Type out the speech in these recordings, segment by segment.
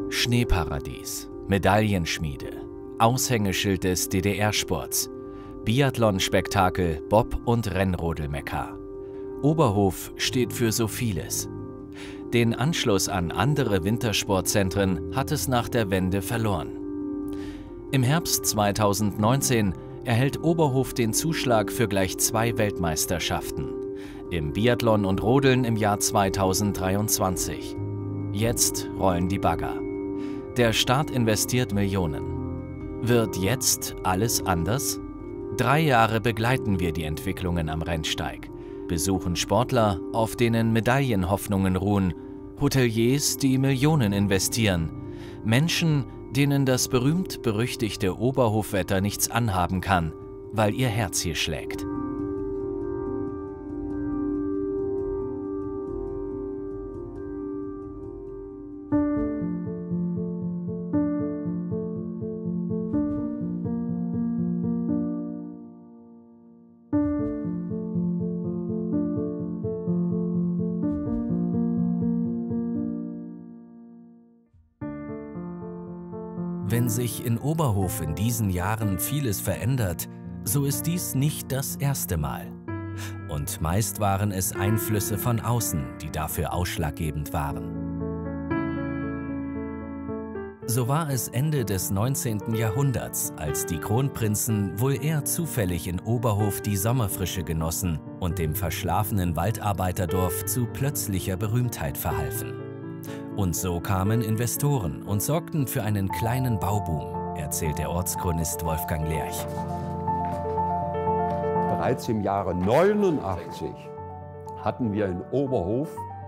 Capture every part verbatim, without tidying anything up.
Schneeparadies, Medaillenschmiede, Aushängeschild des D D R-Sports, Biathlon-Spektakel, Bob- und Rennrodel-Mekka. Oberhof steht für so vieles. Den Anschluss an andere Wintersportzentren hat es nach der Wende verloren. Im Herbst zweitausendneunzehn erhält Oberhof den Zuschlag für gleich zwei Weltmeisterschaften. Im Biathlon und Rodeln im Jahr zweitausenddreiundzwanzig. Jetzt rollen die Bagger. Der Staat investiert Millionen. Wird jetzt alles anders? Drei Jahre begleiten wir die Entwicklungen am Rennsteig, besuchen Sportler, auf denen Medaillenhoffnungen ruhen, Hoteliers, die Millionen investieren, Menschen, denen das berühmt-berüchtigte Oberhofwetter nichts anhaben kann, weil ihr Herz hier schlägt. Wenn sich in Oberhof in diesen Jahren vieles verändert, so ist dies nicht das erste Mal. Und meist waren es Einflüsse von außen, die dafür ausschlaggebend waren. So war es Ende des neunzehnten Jahrhunderts, als die Kronprinzen wohl eher zufällig in Oberhof die Sommerfrische genossen und dem verschlafenen Waldarbeiterdorf zu plötzlicher Berühmtheit verhalfen. Und so kamen Investoren und sorgten für einen kleinen Bauboom, erzählt der Ortschronist Wolfgang Lerch. Bereits im Jahre neunundachtzig hatten wir in Oberhof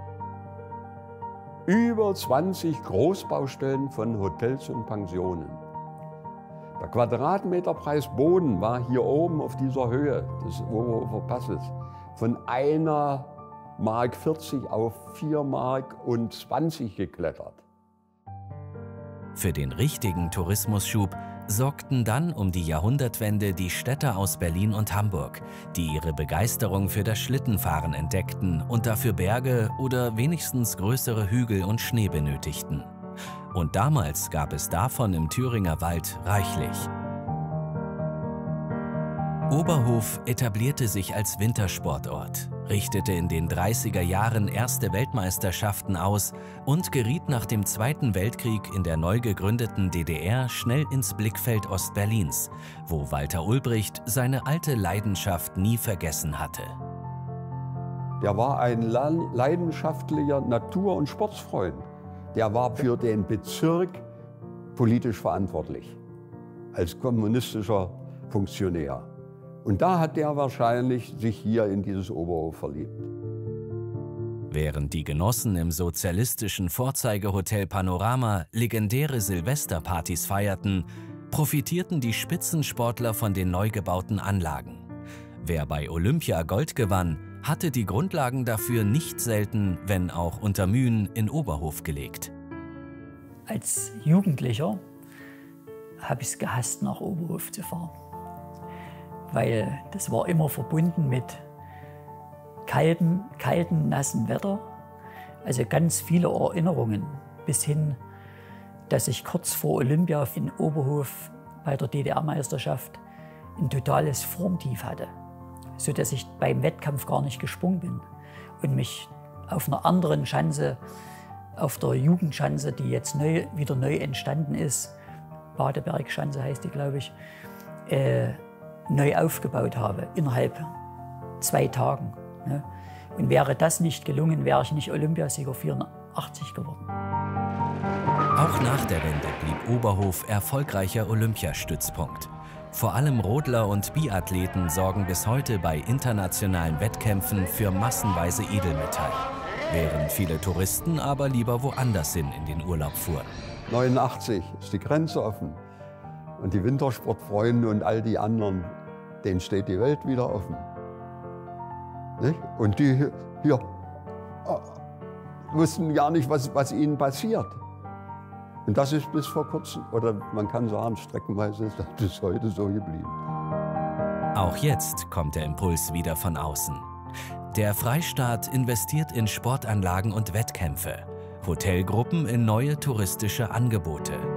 über zwanzig Großbaustellen von Hotels und Pensionen. Der Quadratmeterpreis Boden war hier oben auf dieser Höhe des Oberhofer Passes von einer Mark vierzig auf vier Mark und zwanzig geklettert. Für den richtigen Tourismusschub sorgten dann um die Jahrhundertwende die Städter aus Berlin und Hamburg, die ihre Begeisterung für das Schlittenfahren entdeckten und dafür Berge oder wenigstens größere Hügel und Schnee benötigten. Und damals gab es davon im Thüringer Wald reichlich. Oberhof etablierte sich als Wintersportort, richtete in den dreißiger Jahren erste Weltmeisterschaften aus und geriet nach dem Zweiten Weltkrieg in der neu gegründeten D D R schnell ins Blickfeld Ostberlins, wo Walter Ulbricht seine alte Leidenschaft nie vergessen hatte. Der war ein leidenschaftlicher Natur- und Sportfreund. Der war für den Bezirk politisch verantwortlich, als kommunistischer Funktionär. Und da hat er wahrscheinlich sich hier in dieses Oberhof verliebt. Während die Genossen im sozialistischen Vorzeigehotel Panorama legendäre Silvesterpartys feierten, profitierten die Spitzensportler von den neu gebauten Anlagen. Wer bei Olympia Gold gewann, hatte die Grundlagen dafür nicht selten, wenn auch unter Mühen, in Oberhof gelegt. Als Jugendlicher habe ich es gehasst, nach Oberhof zu fahren. Weil das war immer verbunden mit kaltem, kaltem, nassen Wetter. Also ganz viele Erinnerungen, bis hin, dass ich kurz vor Olympia in Oberhof bei der D D R-Meisterschaft ein totales Formtief hatte, sodass ich beim Wettkampf gar nicht gesprungen bin und mich auf einer anderen Schanze, auf der Jugendschanze, die jetzt neu, wieder neu entstanden ist, Badebergschanze heißt die, glaube ich, äh, neu aufgebaut habe, innerhalb zwei Tagen. Ne? Und wäre das nicht gelungen, wäre ich nicht Olympiasieger vierundachtzig geworden. Auch nach der Wende blieb Oberhof erfolgreicher Olympiastützpunkt. Vor allem Rodler und Biathleten sorgen bis heute bei internationalen Wettkämpfen für massenweise Edelmetall, während viele Touristen aber lieber woanders hin in den Urlaub fuhren. neunundachtzig ist die Grenze offen. Und die Wintersportfreunde und all die anderen, denen steht die Welt wieder offen. Nicht? Und die hier, hier äh, wussten gar nicht, was, was ihnen passiert. Und das ist bis vor kurzem, oder man kann sagen, streckenweise ist das bis heute so geblieben. Auch jetzt kommt der Impuls wieder von außen. Der Freistaat investiert in Sportanlagen und Wettkämpfe. Hotelgruppen in neue touristische Angebote.